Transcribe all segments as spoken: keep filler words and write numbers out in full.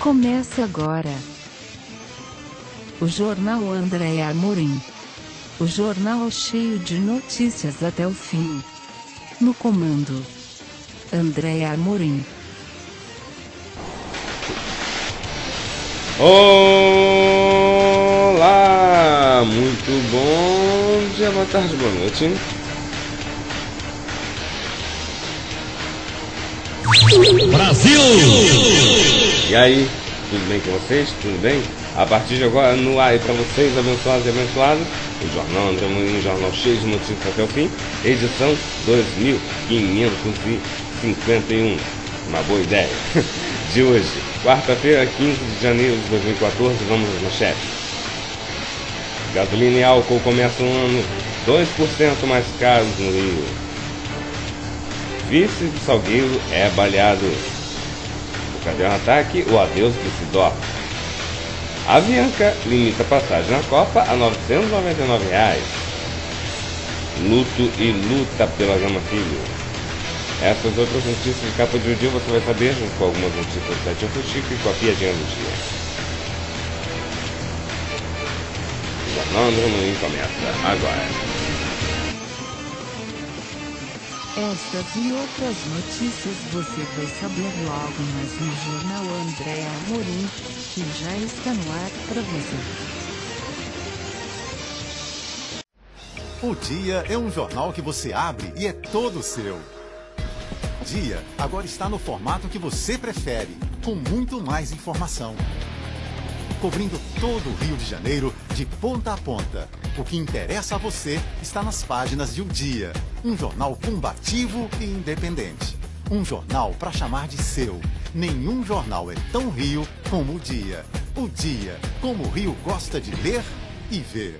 Começa agora o Jornal André Amorim. O jornal cheio de notícias até o fim. No comando, André Amorim. Olá, muito bom dia, boa tarde, boa noite. Brasil! E aí, tudo bem com vocês? Tudo bem? A partir de agora, no ar para vocês, abençoados e abençoadas, o Jornal André Amorim, um jornal cheio de notícias até o fim, edição dois mil quinhentos e cinquenta e um. Uma boa ideia. De hoje, quarta-feira, quinze de janeiro de dois mil e quatorze, vamos às manchetes. Gasolina e álcool começam o ano dois por cento mais caros no Rio. Vice do Salgueiro é baleado. O Cadê o ataque? O adeus do Sidó. A Avianca limita a passagem na Copa a novecentos e noventa e nove reais. Luto e luta pela Gama Filho. Essas outras notícias de capa de um dia você vai saber, junto com algumas notícias do site Chico e com a piadinha do dia. O Jornal André Amorim começa agora. Estas e outras notícias você vai saber logo mais no Jornal André Amorim, que já está no ar para você. O Dia é um jornal que você abre e é todo seu. Dia agora está no formato que você prefere, com muito mais informação. Cobrindo todo o Rio de Janeiro, de ponta a ponta. O que interessa a você está nas páginas de O Dia. Um jornal combativo e independente. Um jornal para chamar de seu. Nenhum jornal é tão Rio como O Dia. O Dia, como o Rio gosta de ler e ver.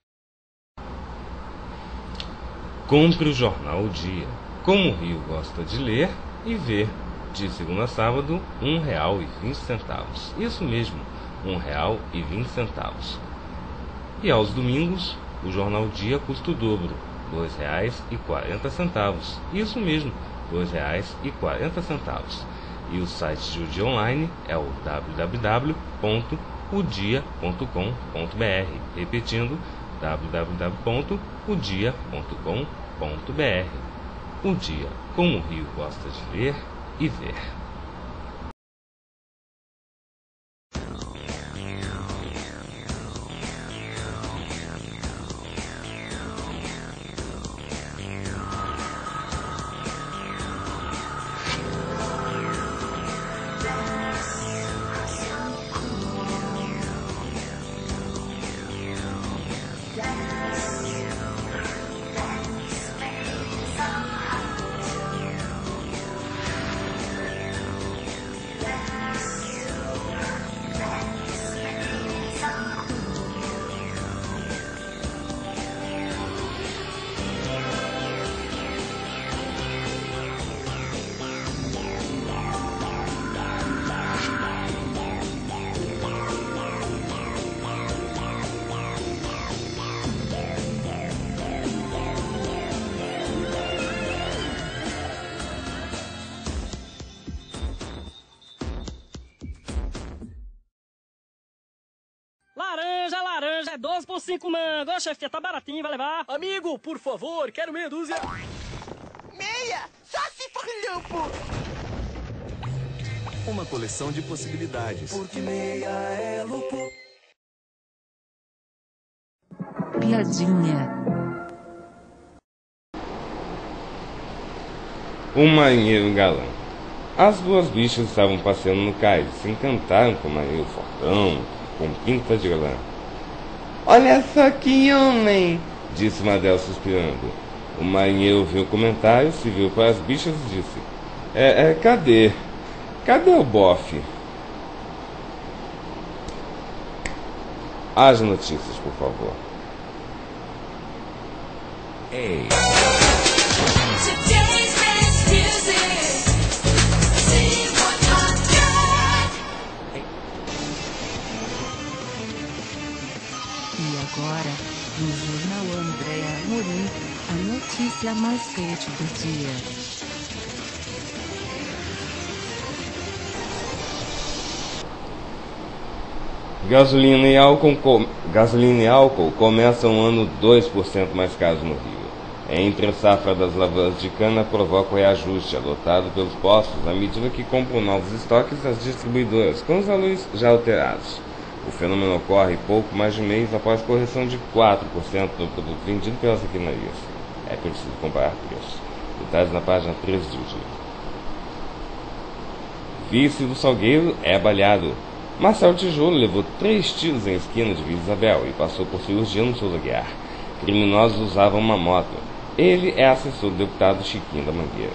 Compre o jornal O Dia. Como o Rio gosta de ler e ver. De segunda a sábado, um real e vinte centavos. Isso mesmo, um real e vinte centavos. E aos domingos, o jornal Dia custa o dobro, dois reais e quarenta centavos. Isso mesmo, dois reais e quarenta centavos. E o site de O Dia Online é o w w w ponto o dia ponto com ponto b r. Repetindo, w w w ponto o dia ponto com ponto b r. O Dia, como o Rio gosta de ler e ver. Laranja, laranja, é doze por cinco mangos. Ô, chefe, tá baratinho, vai levar. Amigo, por favor, quero meia dúzia. Meia? Só se for lupo. Uma coleção de possibilidades. Porque meia é lupo. Piadinha. O marinheiro galã. As duas bichas estavam passeando no cais e se encantaram com o marinheiro fortão, com pinta de galã. Olha só que homem! Disse uma delas suspirando. O marinheiro viu o comentário, se viu para as bichas e disse: É, é, cadê? Cadê o bofe? As notícias, por favor. Ei. Agora, no Jornal André Amorim, a notícia mais quente do dia. Gasolina e álcool, com... Gasolina e álcool começam o ano dois por cento mais caros no Rio. Entre safra das lavouras de cana provoca o reajuste adotado pelos postos à medida que compram novos estoques das distribuidoras, com os valores já alterados. O fenômeno ocorre pouco mais de um mês após correção de quatro por cento do produto vendido pelas refinarias. É preciso comparar preços. Detalhes na página treze do dia. Vice do Salgueiro é baleado. Marcelo Tijolo levou três tiros em esquina de Vila Isabel e passou por cirurgia no Souza Guiar. Criminosos usavam uma moto. Ele é assessor do deputado Chiquinho da Mangueira.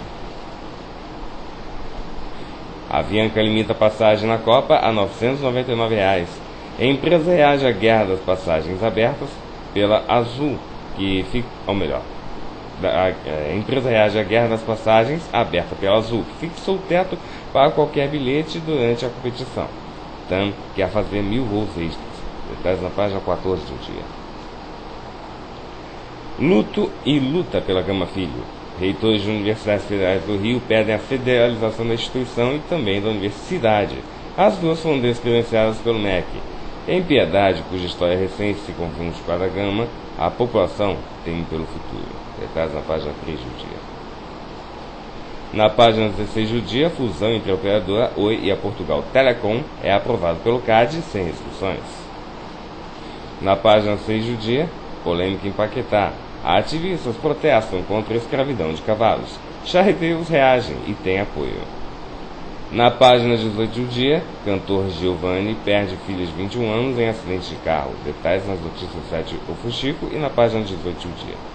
A Avianca limita a passagem na Copa a novecentos e noventa e nove reais. A empresa reage à guerra das passagens abertas pela Azul, que fica, ou melhor, a empresa reage à guerra das passagens aberta pela Azul, que fixou o teto para qualquer bilhete durante a competição. T A M quer fazer mil voos extras. Detalhes na página quatorze do dia. Luto e luta pela Gama Filho. Reitores de universidades federais do Rio pedem a federalização da instituição e também da universidade. As duas foram descredenciadas pelo M E C. Em Piedade, cuja história recente se confunde com a da Gama, a população teme pelo futuro. Detalhes na página três do dia. Na página dezesseis do dia, a fusão entre a operadora Oi e a Portugal Telecom é aprovada pelo C A D sem restrições. Na página seis do dia, polêmica em Paquetá. Ativistas protestam contra a escravidão de cavalos. Charreteiros reagem e têm apoio. Na página dezoito do dia, cantor Giovanni perde filha de vinte e um anos em acidente de carro. Detalhes nas notícias sete o Fuxico e na página dezoito do dia.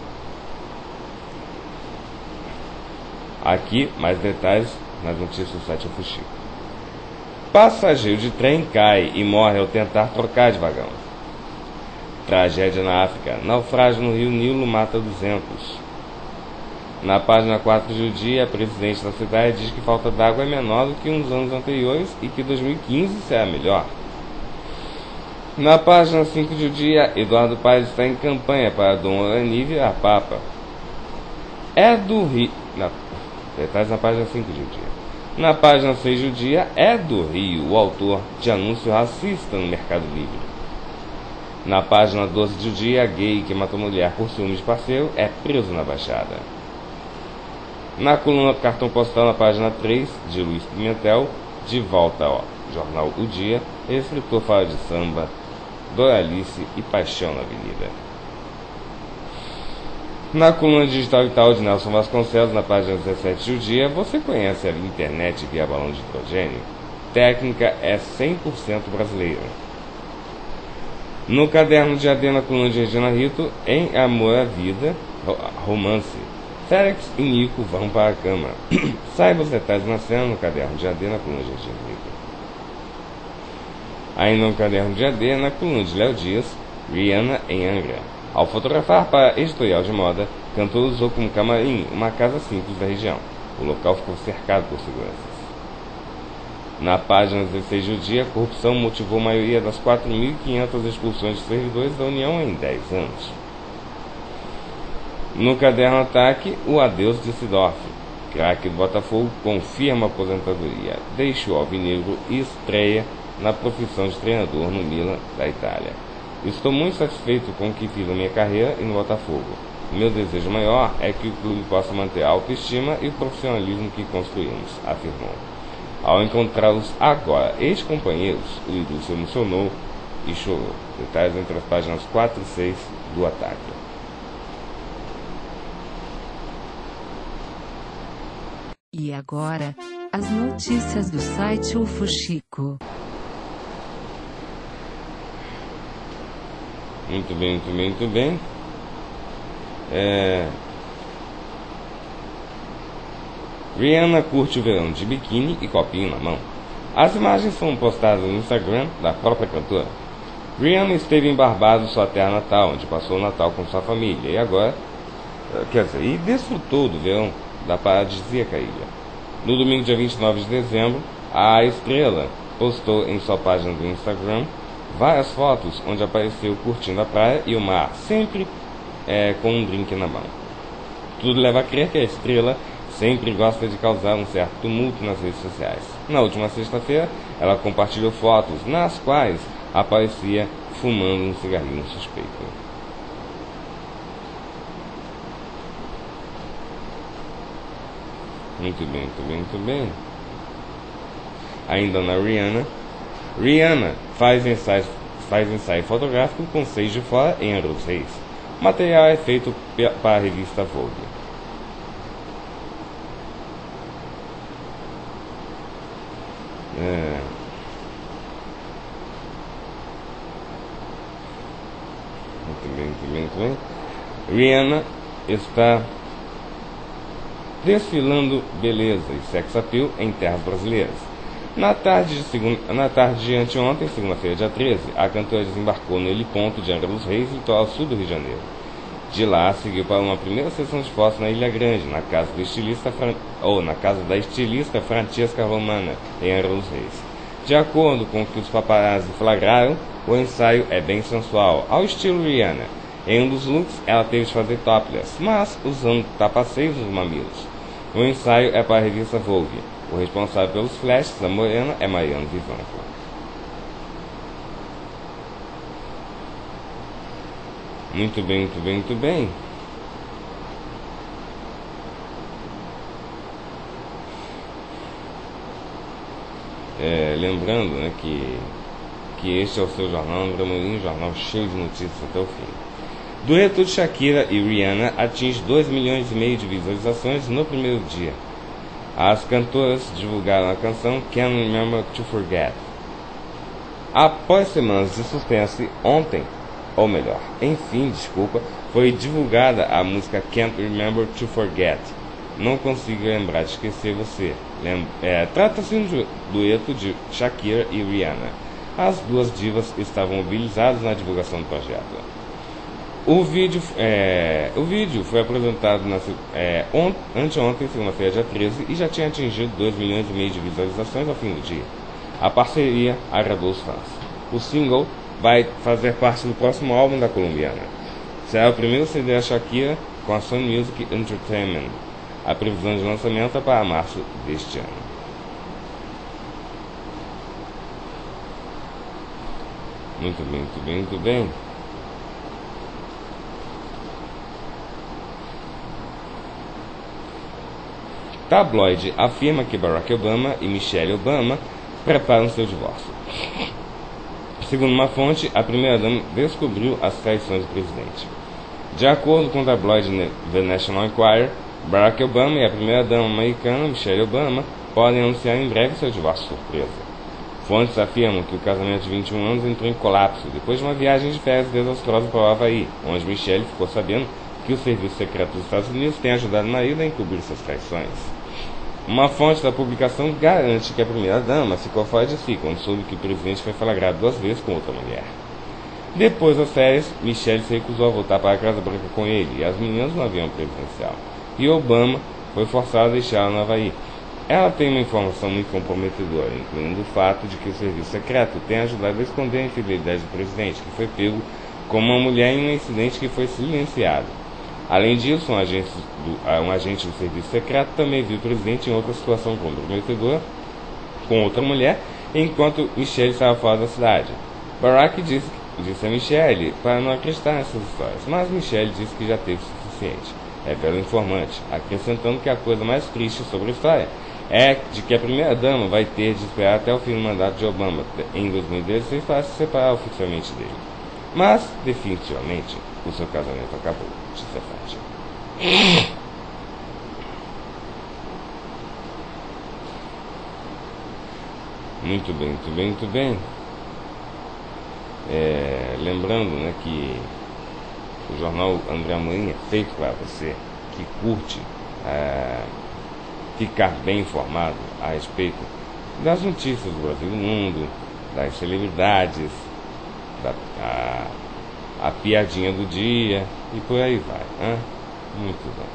Aqui, mais detalhes nas notícias sete o Fuxico. Passageiro de trem cai e morre ao tentar trocar de vagão. Tragédia na África. Naufrágio no Rio Nilo mata duzentos. Na página quatro do dia, a presidente da cidade diz que falta d'água é menor do que nos anos anteriores e que dois mil e quinze será melhor. Na página cinco do dia, Eduardo Paes está em campanha para Dom Orani virar Papa. É do Rio... Na... Detalhes na página cinco do dia. Na página seis do dia, é do Rio o autor de anúncio racista no Mercado Livre. Na página doze do dia, gay que matou mulher por ciúme de parceiro é preso na Baixada. Na coluna do cartão postal, na página três, de Luiz Pimentel, de volta ao jornal O Dia, escritor fala de samba, Doralice e paixão na avenida. Na coluna digital e tal de Nelson Vasconcelos, na página dezessete do dia, você conhece a internet via balão de hidrogênio? Técnica é cem por cento brasileira. No caderno de A D, na coluna de Regina Rito, em Amor à Vida, romance. Félix e Nico vão para a cama. Saiba os detalhes na cena no caderno de A D, na coluna de Regina Rito. Ainda no caderno de A D, na coluna de Léo Dias, Rihanna em Angra. Ao fotografar para editorial de moda, cantor usou como camarim uma casa simples da região. O local ficou cercado por seguranças. Na página dezesseis do dia, a corrupção motivou a maioria das quatro mil e quinhentas expulsões de servidores da União em dez anos. No caderno Ataque, o adeus de Sidorf. Craque do Botafogo confirma a aposentadoria. Deixa o alvinegro e estreia na profissão de treinador no Milan da Itália. Estou muito satisfeito com o que fiz na minha carreira e no Botafogo. Meu desejo maior é que o clube possa manter a autoestima e o profissionalismo que construímos, afirmou. Ao encontrá-los agora ex-companheiros, o ídolo se emocionou e chorou. Detalhes entre as páginas quatro e seis do Ataque. E agora, as notícias do site O Fuxico. Muito bem, muito bem, muito bem. É... Rihanna curte o verão de biquíni e copinho na mão. As imagens foram postadas no Instagram da própria cantora. Rihanna esteve em Barbados, sua terra natal, onde passou o Natal com sua família, e agora, quer dizer, e desfrutou do verão da paradisíaca ilha. No domingo, dia vinte e nove de dezembro, a estrela postou em sua página do Instagram várias fotos onde apareceu curtindo a praia e o mar, sempre é, com um drink na mão. Tudo leva a crer que a estrela sempre gosta de causar um certo tumulto nas redes sociais. Na última sexta-feira, ela compartilhou fotos nas quais aparecia fumando um cigarrinho suspeito. Muito bem, muito bem, muito bem. Ainda na Rihanna. Rihanna faz ensaio, faz ensaio fotográfico com seis de fora em Angra dos Reis. O material é feito para a revista Vogue. É. Muito bem, muito bem, muito bem. Rihanna está desfilando beleza e sex appeal em terras brasileiras. Na tarde de, segunda, na tarde de anteontem, segunda-feira, dia treze, a cantora desembarcou no heliponto de Angra dos Reis, litoral sul do Rio de Janeiro. De lá, seguiu para uma primeira sessão de fotos na Ilha Grande, na casa do estilista ou na casa da estilista Francesca Romana, em Angra dos Reis. De acordo com o que os paparazzi flagraram, o ensaio é bem sensual, ao estilo Rihanna. Em um dos looks, ela teve de fazer topless, mas usando tapaceios nos mamilos. O ensaio é para a revista Vogue. O responsável pelos flashes da morena é Mariano Vivanco. Muito bem, muito bem, muito bem. É, lembrando, né, que, que este é o seu jornal André Amorim, jornal cheio de notícias até o fim. Dueto de Shakira e Rihanna atinge dois milhões e meio de visualizações no primeiro dia. As cantoras divulgaram a canção Can't Remember to Forget. Após semanas de suspense, ontem, ou melhor, enfim, desculpa, foi divulgada a música Can't Remember to Forget. Não consigo lembrar de esquecer você. Lem é, Trata-se de um dueto de Shakira e Rihanna. As duas divas estavam mobilizadas na divulgação do projeto. O vídeo, é, o vídeo foi apresentado na, é, on, anteontem, segunda-feira, dia treze, e já tinha atingido dois milhões e meio de visualizações ao fim do dia. A parceria agradou os fãs. O single vai fazer parte do próximo álbum da colombiana. Será o primeiro C D da Shakira com a Sony Music Entertainment. A previsão de lançamento é para março deste ano. Muito bem, muito bem, muito bem. Tabloide afirma que Barack Obama e Michelle Obama preparam seu divórcio. Segundo uma fonte, a primeira-dama descobriu as traições do presidente. De acordo com o tabloide The National Enquirer, Barack Obama e a primeira-dama americana Michelle Obama podem anunciar em breve seu divórcio surpresa. Fontes afirmam que o casamento de vinte e um anos entrou em colapso depois de uma viagem de férias desastrosa para o Havaí, onde Michelle ficou sabendo que o Serviço Secreto dos Estados Unidos tem ajudado o marido a encobrir suas traições. Uma fonte da publicação garante que a primeira-dama ficou fora de si quando soube que o presidente foi flagrado duas vezes com outra mulher. Depois das férias, Michelle se recusou a voltar para a Casa Branca com ele e as meninas no avião presidencial. E Obama foi forçado a deixá-la no Havaí. Ela tem uma informação muito comprometedora, incluindo o fato de que o Serviço Secreto tem ajudado a esconder a infidelidade do presidente, que foi pego como uma mulher em um incidente que foi silenciado. Além disso, um agente, do, um agente do Serviço Secreto também viu o presidente em outra situação comprometedora com outra mulher, enquanto Michelle estava fora da cidade. Barack disse, disse a Michelle para não acreditar nessas histórias, mas Michelle disse que já teve o suficiente. Revela o informante, acrescentando que a coisa mais triste sobre a história é de que a primeira-dama vai ter de esperar até o fim do mandato de Obama, em dois mil e dezesseis, para se separar oficialmente dele. Mas, definitivamente, o seu casamento acabou, disse a fonte. Muito bem, muito bem, muito bem. É, lembrando, né, que o jornal André Amorim é feito para você que curte é, ficar bem informado a respeito das notícias do Brasil e do mundo, das celebridades, da, a, a piadinha do dia e por aí vai, né? Muito bom.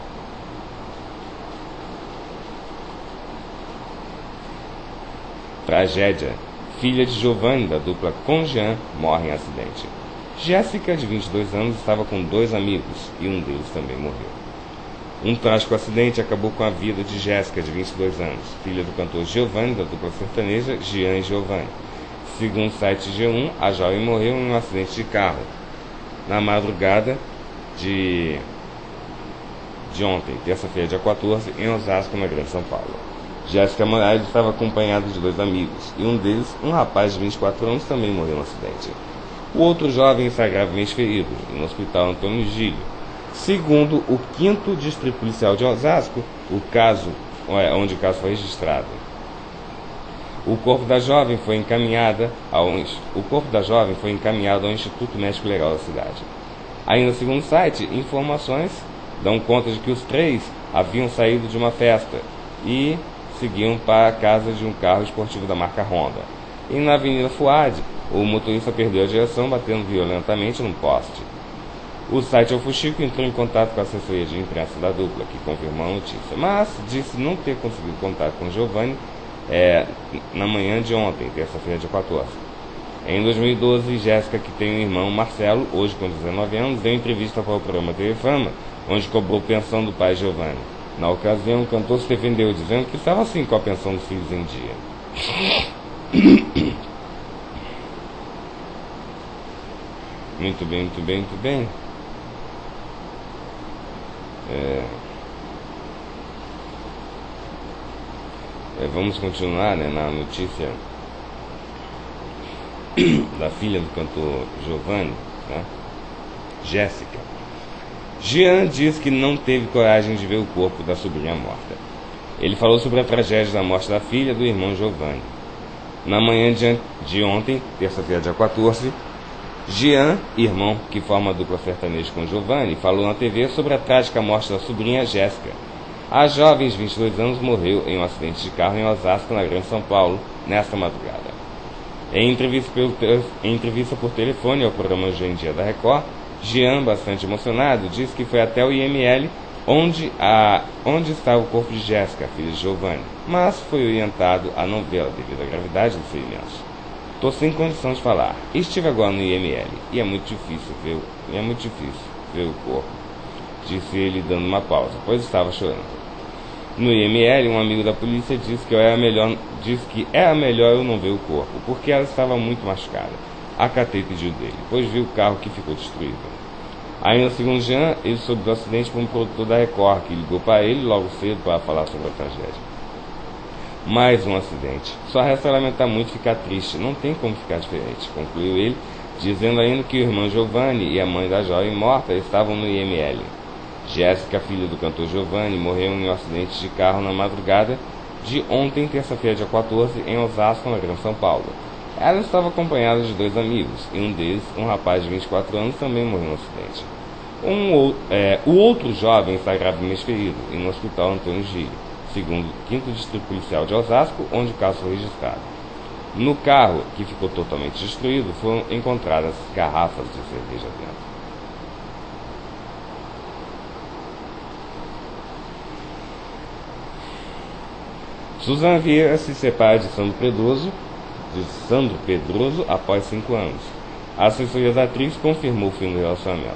Tragédia. Filha de Giovanni, da dupla com Jean, morre em acidente. Jéssica, de vinte e dois anos, estava com dois amigos e um deles também morreu. Um trágico acidente acabou com a vida de Jéssica, de vinte e dois anos, filha do cantor Giovanni, da dupla sertaneja Jean e Giovanni. Segundo o site G um, a jovem morreu em um acidente de carro na madrugada de, de ontem, terça-feira, dia quatorze, em Osasco, na Grande São Paulo. Jéssica Moraes estava acompanhada de dois amigos, e um deles, um rapaz de vinte e quatro anos, também morreu no acidente. O outro jovem está gravemente ferido, no Hospital Antônio Gílio. Segundo o quinto Distrito Policial de Osasco, o caso, onde o caso foi registrado. O corpo da jovem foi encaminhada ao, o corpo da jovem foi encaminhado ao Instituto Médico Legal da cidade. Ainda segundo o site, informações dão conta de que os três haviam saído de uma festa e seguiam para a casa de um carro esportivo da marca Honda. E na Avenida Fuad, o motorista perdeu a direção, batendo violentamente num poste. O site El Fuxico entrou em contato com a assessoria de imprensa da dupla, que confirmou a notícia, mas disse não ter conseguido contato com Giovanni é, na manhã de ontem, terça-feira, dia quatorze. Em dois mil e doze, Jéssica, que tem um irmão, Marcelo, hoje com dezenove anos, deu entrevista para o programa T V Fama, onde cobrou pensão do pai Giovanni. Na ocasião, o cantor se defendeu, dizendo que estava assim com a pensão dos filhos em dia. Muito bem, muito bem, muito bem. É... É, vamos continuar, né, na notícia da filha do cantor Giovanni, né? Jéssica. Jean diz que não teve coragem de ver o corpo da sobrinha morta. Ele falou sobre a tragédia da morte da filha do irmão Giovanni. Na manhã de, de ontem, terça-feira, dia quatorze, Jean, irmão que forma a dupla sertaneja com Giovanni, falou na T V sobre a trágica morte da sobrinha Jéssica. A jovem de vinte e dois anos morreu em um acidente de carro em Osasco, na Grande São Paulo, nesta madrugada. Em entrevista, pelo, em entrevista por telefone ao programa Hoje em Dia da Record, Jean, bastante emocionado, disse que foi até o I M L, onde, a, onde estava o corpo de Jéssica, filha de Giovanni, mas foi orientado a não vê-la devido à gravidade dos ferimentos. Estou sem condição de falar. Estive agora no I M L e é muito difícil ver, é muito difícil ver o corpo, disse ele dando uma pausa, pois estava chorando. No I M L, um amigo da polícia disse que, era melhor, disse que era melhor eu não ver o corpo, porque ela estava muito machucada. Acatei o pedido dele, pois vi o carro que ficou destruído. Ainda segundo Jean, ele soube do acidente por um produtor da Record, que ligou para ele logo cedo para falar sobre a tragédia. Mais um acidente. Só resta lamentar muito e ficar triste. Não tem como ficar diferente, concluiu ele, dizendo ainda que o irmão Giovanni e a mãe da jovem morta estavam no I M L. Jéssica, filha do cantor Giovanni, morreu em um acidente de carro na madrugada de ontem, terça-feira, dia quatorze, em Osasco, na Grande São Paulo. Ela estava acompanhada de dois amigos, e um deles, um rapaz de vinte e quatro anos, também morreu no acidente. Um, é, o outro jovem está gravemente ferido, e no Hospital Antônio Gílio, segundo o quinto Distrito Policial de Osasco, onde o caso foi registrado. No carro, que ficou totalmente destruído, foram encontradas garrafas de cerveja dentro. Suzana Vieira se separa de Sandro Pedroso, de Sandro Pedroso após cinco anos. A assessoria da atriz confirmou o fim do relacionamento.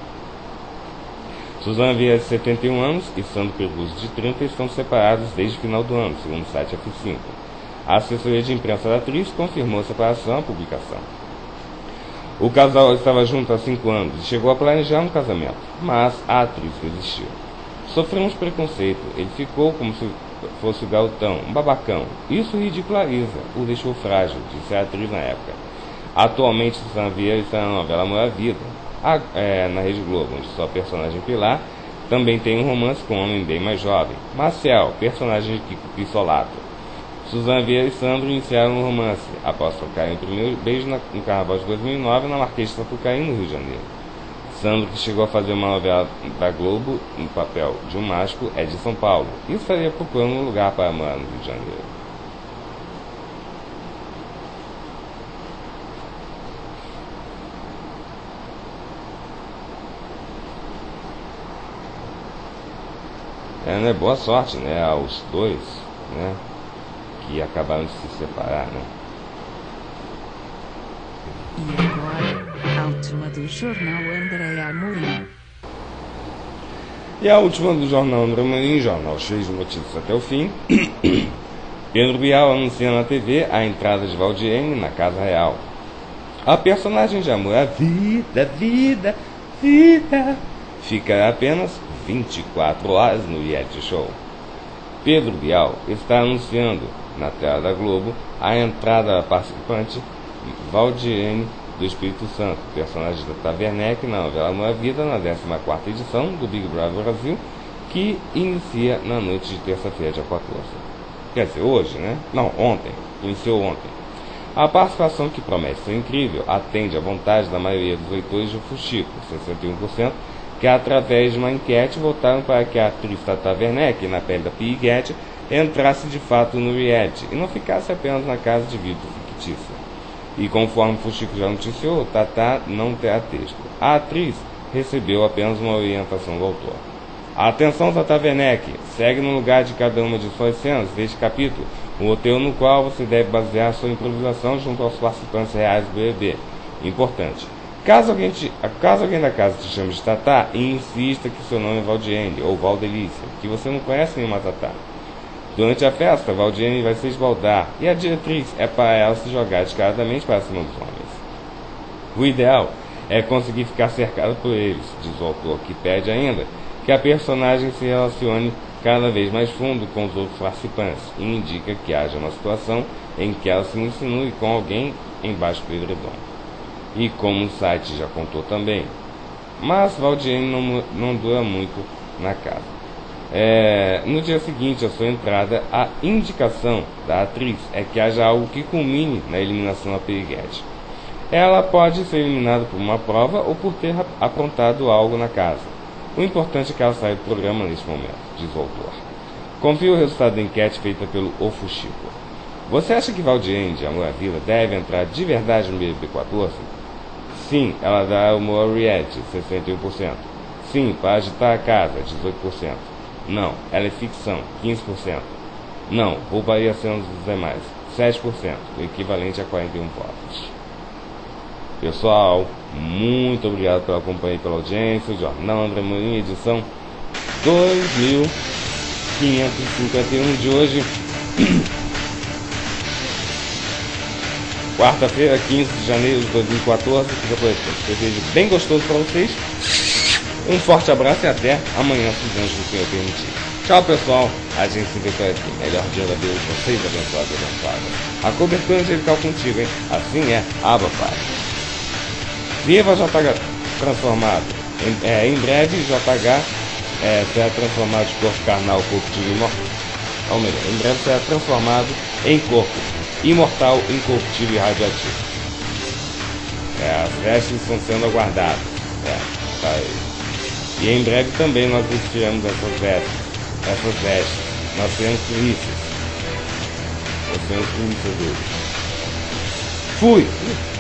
Suzana Vieira, de setenta e um anos, e Sandro Pedroso, de trinta, estão separados desde o final do ano, segundo o site F cinco. A assessoria de imprensa da atriz confirmou a separação à publicação. O casal estava junto há cinco anos e chegou a planejar um casamento, mas a atriz resistiu. Sofremos preconceito, ele ficou como se fosse o galtão, um babacão. Isso ridiculariza, o deixou frágil, disse a atriz na época. Atualmente, Suzana Vieira está na novela Amor à Vida, a, é, na Rede Globo, onde sua personagem Pilar também tem um romance com um homem bem mais jovem, Marcel, personagem de Kiko Pissolato. Suzana Vieira e Sandro iniciaram um romance após trocarem o primeiro beijo na, no Carnaval de dois mil e nove na Marquês de Sapucaí, no Rio de Janeiro. Sandro, que chegou a fazer uma novela da Globo no papel de um mágico, é de São Paulo e estaria procurando um lugar para morar no Rio de Janeiro. É, né? Boa sorte, né, aos dois, né, que acabaram de se separar, né? E agora, a última do jornal André Amorim. E a última do jornal André Amorim, jornal cheio de notícias até o fim. Pedro Bial anuncia na T V a entrada de Valdiene na Casa Real. A personagem de amor à vida, vida, vida fica apenas vinte e quatro horas no reality show. Pedro Bial está anunciando na tela da Globo a entrada da participante Valdiene do Espírito Santo, personagem da Taverneck na novela Amor à Vida, na décima quarta edição do Big Brother Brasil, que inicia na noite de terça-feira, dia quatorze. Quer dizer, hoje, né? Não, ontem. Iniciou ontem. A participação, que promete ser incrível, atende à vontade da maioria dos leitores do Fuxico, sessenta e um por cento, que através de uma enquete votaram para que a atriz Tata Werneck, na pele da Piguete, entrasse de fato no reality e não ficasse apenas na casa de vidro fictícia. E conforme o Fuxico já noticiou, Tata não terá texto. A atriz recebeu apenas uma orientação do autor. Atenção, Tata Werneck, segue no lugar de cada uma de suas cenas deste capítulo o roteiro no qual você deve basear sua improvisação junto aos participantes reais do B B B. Importante. Caso alguém, te, caso alguém da casa te chame de Tatá, insista que seu nome é Valdiene ou Valdelícia, que você não conhece nenhuma Tatá. Durante a festa, Valdiene vai se esbaldar e a diretriz é para ela se jogar descaradamente para cima dos homens. O ideal é conseguir ficar cercado por eles, diz o autor, que pede ainda que a personagem se relacione cada vez mais fundo com os outros participantes e indica que haja uma situação em que ela se insinue com alguém embaixo do edredom. E como o site já contou também, mas Valdiene não, não dura muito na casa. É, no dia seguinte à sua entrada, a indicação da atriz é que haja algo que culmine na eliminação da Piriguete. Ela pode ser eliminada por uma prova ou por ter aprontado algo na casa. O importante é que ela saia do programa neste momento, diz o autor. Confie o resultado da enquete feita pelo O Fuxico. Você acha que Valdiene, de Amor à Vida, deve entrar de verdade no B B B quatorze? Sim, ela dá humor ao reality, sessenta e um por cento. Sim, para agitar a casa, dezoito por cento. Não, ela é ficção, quinze por cento. Não, roubaria as cenas dos demais, sete por cento, o equivalente a quarenta e um votos. Pessoal, muito obrigado pela companhia e pela audiência. O Jornal André Amorim, edição dois mil quinhentos e cinquenta e um de hoje, quarta-feira, quinze de janeiro de dois mil e quatorze. Fica por aqui. Desejo bem gostoso para vocês. Um forte abraço e até amanhã, se Deus do Senhor permitir. Tchau, pessoal. A gente se vê por aqui. Melhor dia da vida de vocês, abençoados e abençoadas. A cobertura angelical contigo, hein? Assim é, Abba Pai. Viva J H transformado. Em, é, em breve, J H é, será transformado de corpo carnal, corruptível e imortal. Ou melhor, em breve será transformado em corpo imortal, incorruptível e radioativo. É, as vestes estão sendo aguardadas. É, tá aí. E em breve também nós vestiremos essas vestes. Essas vestes. Nós seremos polícias. Nós seremos polícias deles. Fui!